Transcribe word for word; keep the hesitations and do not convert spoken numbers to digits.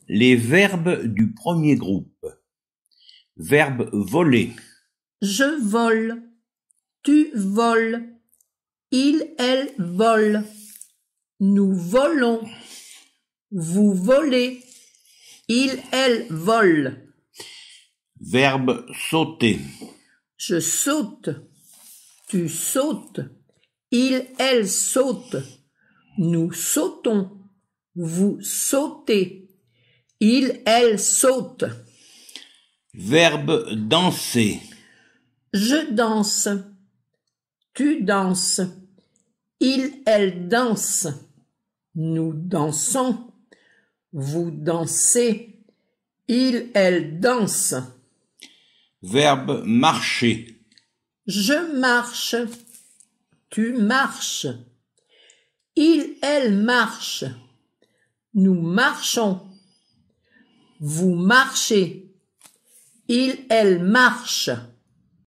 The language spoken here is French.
Les verbes du premier groupe. Verbe voler. Je vole, tu voles, il, elle vole, nous volons, vous volez, il, elle vole. Verbe sauter. Je saute, tu sautes, il, elle saute, nous sautons, vous sautez, il, elle saute. Verbe danser. Je danse, tu danses, il, elle danse, nous dansons, vous dansez, il, elle danse. Verbe marcher. Je marche, tu marches, il, elle marche, nous marchons, vous marchez, il, elle marche.